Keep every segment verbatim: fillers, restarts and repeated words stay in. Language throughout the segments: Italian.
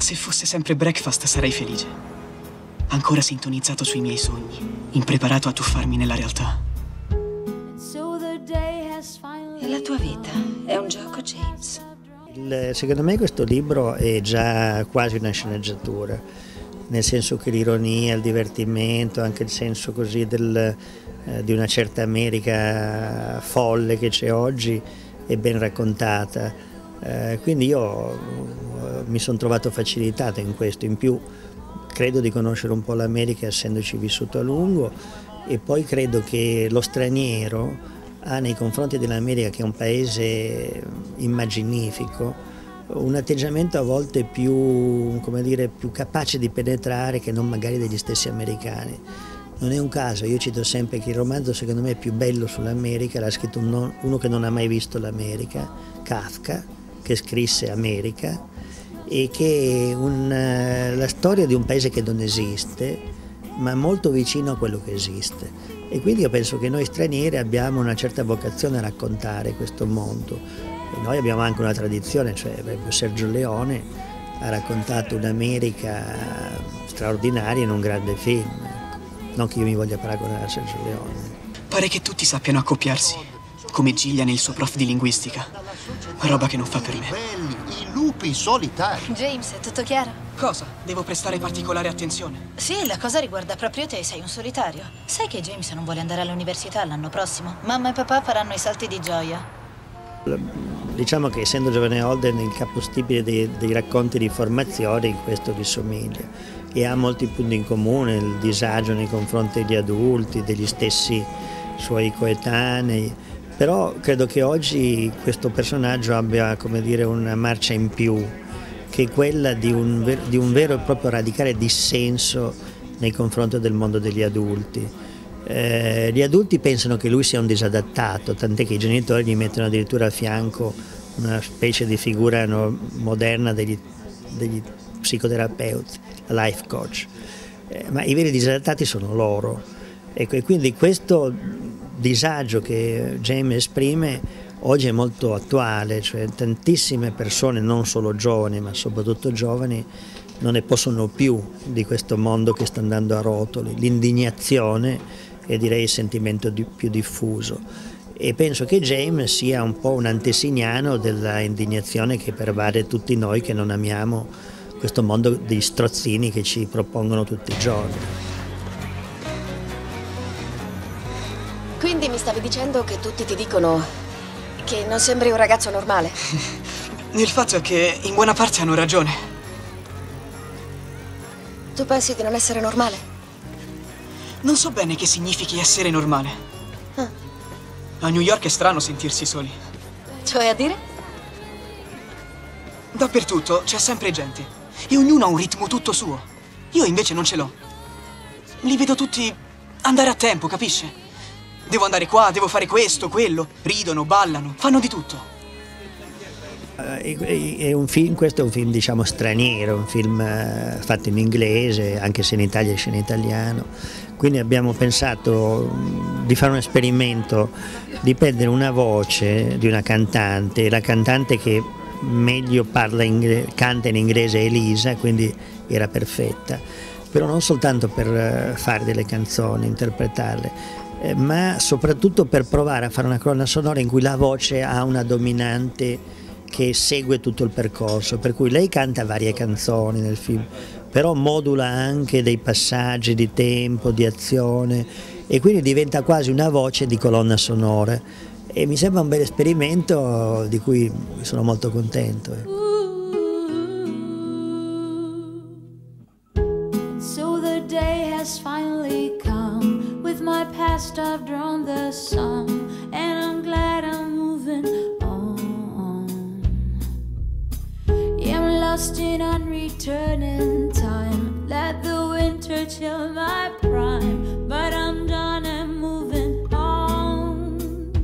Se fosse sempre breakfast sarei felice. Ancora sintonizzato sui miei sogni, impreparato a tuffarmi nella realtà. E la tua vita è un gioco, James? Il, secondo me questo libro è già quasi una sceneggiatura, nel senso che l'ironia, il divertimento, anche il senso così del, eh, di una certa America folle che c'è oggi è ben raccontata. Eh, quindi io eh, mi sono trovato facilitato in questo, in più credo di conoscere un po' l'America essendoci vissuto a lungo, e poi credo che lo straniero ha nei confronti dell'America, che è un paese immaginifico, un atteggiamento a volte più, come dire, più capace di penetrare che non magari degli stessi americani. Non è un caso, io cito sempre che il romanzo secondo me più bello sull'America l'ha scritto uno, uno che non ha mai visto l'America, Kafka, che scrisse America, e che è un, la storia di un paese che non esiste, ma molto vicino a quello che esiste. E quindi io penso che noi stranieri abbiamo una certa vocazione a raccontare questo mondo. E noi abbiamo anche una tradizione, cioè Sergio Leone ha raccontato un'America straordinaria in un grande film. Non che io mi voglia paragonare a Sergio Leone. Pare che tutti sappiano accoppiarsi, come Gillian e il suo prof di linguistica. Roba che non fa per me. Belli, i lupi solitari. James, è tutto chiaro? Cosa? Devo prestare particolare attenzione? Sì, la cosa riguarda proprio te, sei un solitario. Sai che James non vuole andare all'università l'anno prossimo? Mamma e papà faranno i salti di gioia. Diciamo che essendo Giovane Holden il capostipite dei, dei racconti di formazione, in questo gli somiglia. E ha molti punti in comune, il disagio nei confronti degli adulti, degli stessi suoi coetanei. Però credo che oggi questo personaggio abbia, come dire, una marcia in più, che è quella di un, di un vero e proprio radicale dissenso nei confronti del mondo degli adulti. Eh, gli adulti pensano che lui sia un disadattato, tant'è che i genitori gli mettono addirittura a fianco una specie di figura no, moderna degli, degli psicoterapeuti, la life coach. Eh, ma i veri disadattati sono loro. Ecco, e quindi questo disagio che James esprime oggi è molto attuale, cioè tantissime persone, non solo giovani ma soprattutto giovani, non ne possono più di questo mondo che sta andando a rotoli, l'indignazione e direi il sentimento di, più diffuso. E penso che James sia un po' un antesignano della indignazione che pervade tutti noi che non amiamo questo mondo di strozzini che ci propongono tutti i giorni. Quindi mi stavi dicendo che tutti ti dicono che non sembri un ragazzo normale? Il fatto è che in buona parte hanno ragione. Tu pensi di non essere normale? Non so bene che significhi essere normale. Ah. A New York è strano sentirsi soli. Cioè a dire? Dappertutto c'è sempre gente e ognuno ha un ritmo tutto suo. Io invece non ce l'ho. Li vedo tutti andare a tempo, capisce? Devo andare qua, devo fare questo, quello. Ridono, ballano, fanno di tutto. È un film, questo è un film diciamo straniero, un film fatto in inglese, anche se in Italia esce in italiano. Quindi abbiamo pensato di fare un esperimento, di prendere una voce di una cantante, la cantante che meglio parla inglese, canta in inglese è Elisa, quindi era perfetta. Però non soltanto per fare delle canzoni, interpretarle, ma soprattutto per provare a fare una colonna sonora in cui la voce ha una dominante che segue tutto il percorso, per cui lei canta varie canzoni nel film, però modula anche dei passaggi di tempo, di azione, e quindi diventa quasi una voce di colonna sonora, e mi sembra un bel esperimento di cui sono molto contento. So the day has finally come. With my past I've drawn the sum, and I'm glad I'm moving on. Yeah, I'm lost in unreturning time. Let the winter chill my prime, but I'm done and moving on.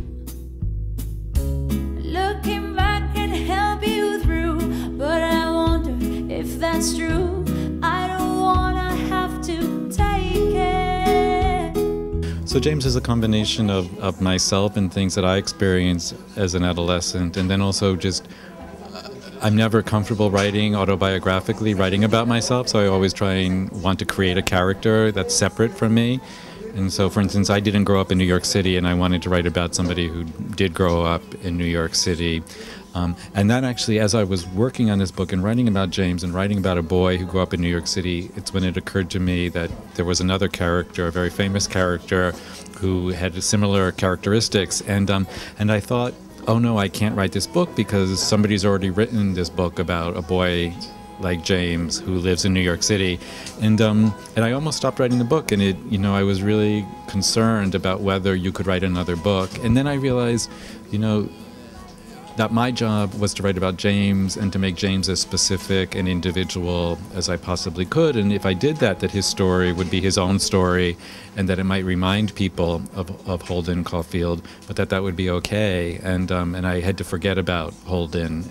Looking back can help you through, but I wonder if that's true. I don't wanna have to take it. So James is a combination of, of myself and things that I experienced as an adolescent, and then also just I'm never comfortable writing autobiographically, writing about myself, so I always try and want to create a character that's separate from me. And so, for instance, I didn't grow up in New York City, and I wanted to write about somebody who did grow up in New York City. Um, and that actually, as I was working on this book and writing about James and writing about a boy who grew up in New York City, it's when it occurred to me that there was another character, a very famous character, who had similar characteristics. And, um, and I thought, oh no, I can't write this book because somebody's already written this book about a boy like James who lives in New York City. And um, and I almost stopped writing the book, and it, you know, I was really concerned about whether you could write another book. And then I realized, you know, that my job was to write about James and to make James as specific and individual as I possibly could. And if I did that, that his story would be his own story, and that it might remind people of, of Holden Caulfield, but that that would be okay. And, um, and I had to forget about Holden.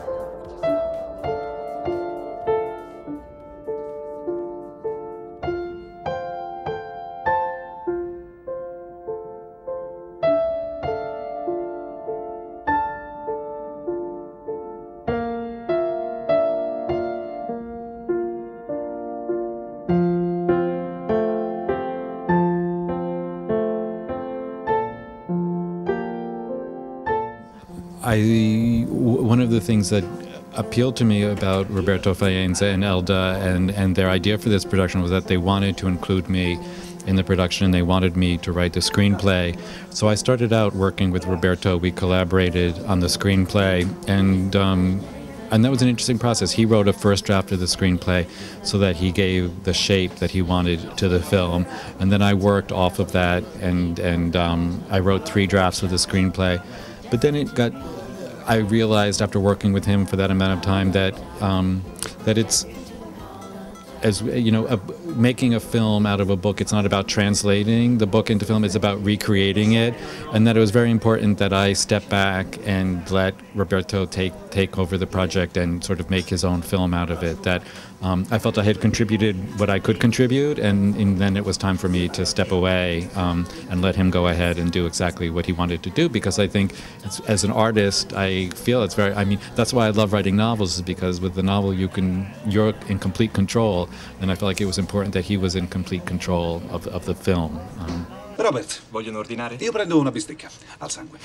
I, one of the things that appealed to me about Roberto Faenza and Elda and, and their idea for this production was that they wanted to include me in the production, and they wanted me to write the screenplay. So I started out working with Roberto. We collaborated on the screenplay, and um, and that was an interesting process. He wrote a first draft of the screenplay so that he gave the shape that he wanted to the film, and then I worked off of that, and, and um, I wrote three drafts of the screenplay. But then it got, I realized after working with him for that amount of time that um, that it's, as you know, a, making a film out of a book, it's not about translating the book into film, it's about recreating it, and that it was very important that I step back and let Roberto take take over the project and sort of make his own film out of it. That um, I felt I had contributed what I could contribute, and, and then it was time for me to step away um, and let him go ahead and do exactly what he wanted to do, because I think it's, as an artist, I feel it's very, I mean, that's why I love writing novels, is because with the novel you can, you're in complete control, and I felt like it was important that he was in complete control of, of the film. Um, Robert, vogliono ordinare? Io prendo una bistecca, al sangue.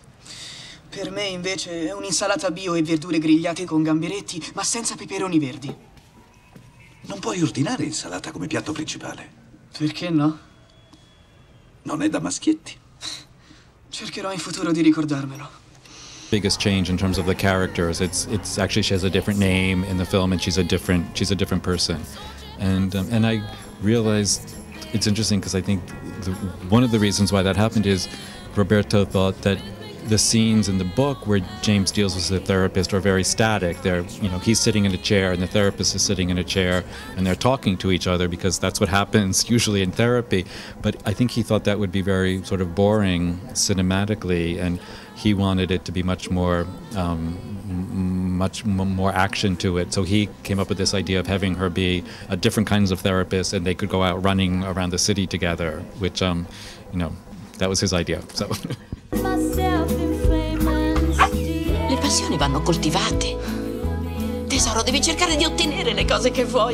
Per me invece è un'insalata bio e verdure grigliate con gamberetti, ma senza peperoni verdi. Non puoi ordinare insalata come piatto principale. Perché no? Non è da maschietti. Cercherò in futuro di ricordarmelo. Biggest change in terms of the characters. It's it's actually she has a different name in the film, and she's a different she's a different person. And um, and I realized it's interesting because I think the, one of the reasons why that happened is Roberto thought that the scenes in the book where James deals with the therapist are very static. They're, you know, he's sitting in a chair and the therapist is sitting in a chair and they're talking to each other because that's what happens usually in therapy. But I think he thought that would be very sort of boring cinematically, and he wanted it to be much more, um, much more action to it. So he came up with this idea of having her be a different kinds of therapist, and they could go out running around the city together, which, um, you know, that was his idea. So. Le passioni vanno coltivate. Tesoro, devi cercare di ottenere le cose che vuoi.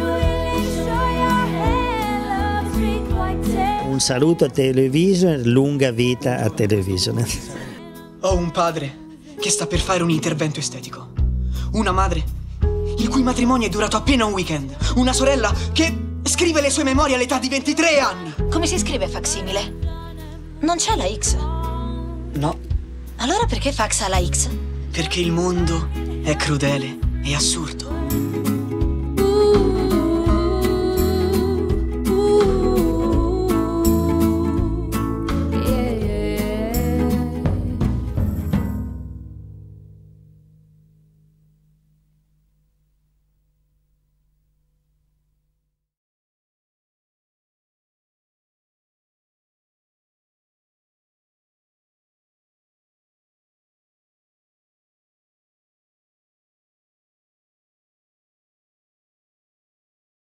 Un saluto a Television, lunga vita a Television. Ho un padre che sta per fare un intervento estetico. Una madre il cui matrimonio è durato appena un weekend. Una sorella che scrive le sue memorie all'età di ventitré anni. Come si scrive facsimile? Non c'è la X? No. Allora perché fax ha la X? Perché il mondo è crudele e assurdo.